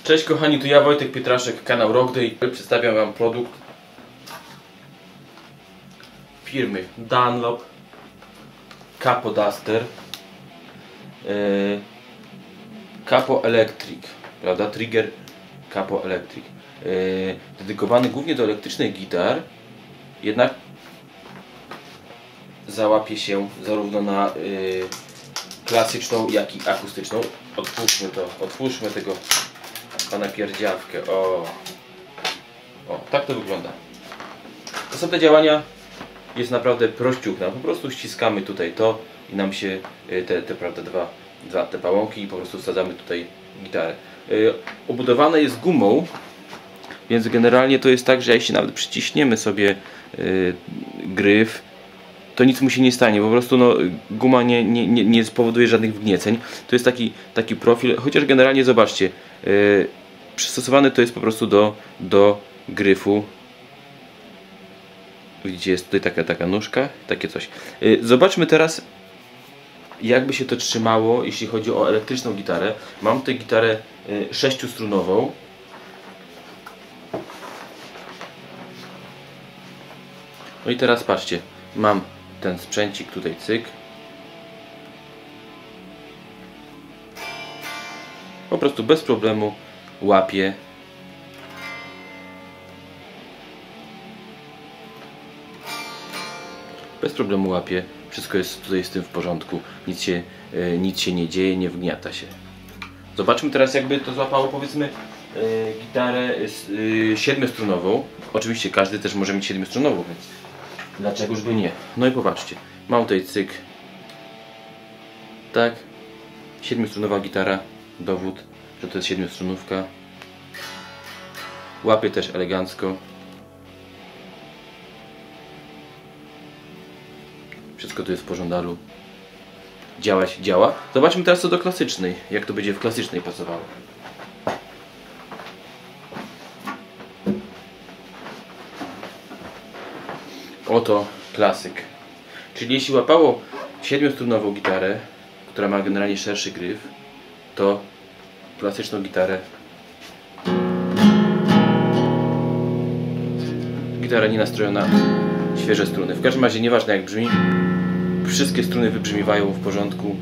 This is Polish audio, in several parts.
Cześć kochani, tu ja Wojtek Pietraszek, kanał Rockday. Przedstawiam wam produkt firmy Dunlop Capo Duster Capo Electric, prawda? Trigger Capo Electric, dedykowany głównie do elektrycznych gitar, jednak załapie się zarówno na klasyczną, jak i akustyczną. Otwórzmy tego pana pierdziawkę. O, tak to wygląda. Zasada działania jest naprawdę prościuchna. Po prostu ściskamy tutaj to i nam się prawda, te pałąki i po prostu wsadzamy tutaj gitarę. Obudowane jest gumą, więc generalnie to jest tak, że jeśli nawet przyciśniemy sobie gryf, to nic mu się nie stanie, po prostu no, guma nie spowoduje żadnych wgnieceń. To jest taki profil, chociaż generalnie zobaczcie, przystosowany to jest po prostu do gryfu. Widzicie, jest tutaj taka nóżka, takie coś. Zobaczmy teraz, jakby się to trzymało, jeśli chodzi o elektryczną gitarę. Mam tutaj gitarę 6-strunową. No i teraz patrzcie, mam ten sprzęcik tutaj, cyk. Po prostu bez problemu łapie. Bez problemu łapie. Wszystko jest tutaj z tym w porządku. Nic się nie dzieje, nie wgniata się. Zobaczmy teraz, jakby to złapało, powiedzmy, gitarę 7-strunową. Oczywiście każdy też może mieć 7-strunową, więc dlaczegoż by nie? No i popatrzcie, mam tutaj cyk. Tak, 7-strunowa gitara, dowód, że to jest 7-strunówka. Łapie też elegancko. Wszystko tu jest w pożądalu. Działa. Zobaczmy teraz co do klasycznej, jak to będzie w klasycznej pasowało. Oto klasyk. Czyli jeśli łapało 7-strunową gitarę, która ma generalnie szerszy gryf, to klasyczną gitarę, gitara nie nastrojona, świeże struny. W każdym razie nieważne jak brzmi, wszystkie struny wybrzmiewają w porządku.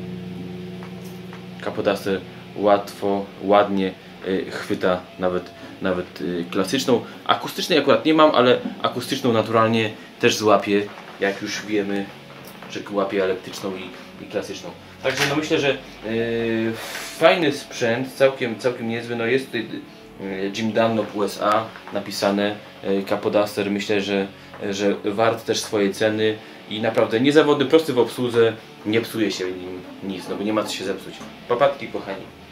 Capo Duster łatwo, ładnie chwyta nawet klasyczną. Akustycznej akurat nie mam, ale akustyczną naturalnie też złapie, jak już wiemy, że łapie elektryczną i klasyczną. Także no myślę, że fajny sprzęt, całkiem niezły. No jest tutaj Jim Dunlop USA napisane, Capo Duster. Myślę, że wart też swojej ceny i naprawdę niezawodny, prosty w obsłudze, nie psuje się nim nic, no bo nie ma co się zepsuć. Papatki kochani.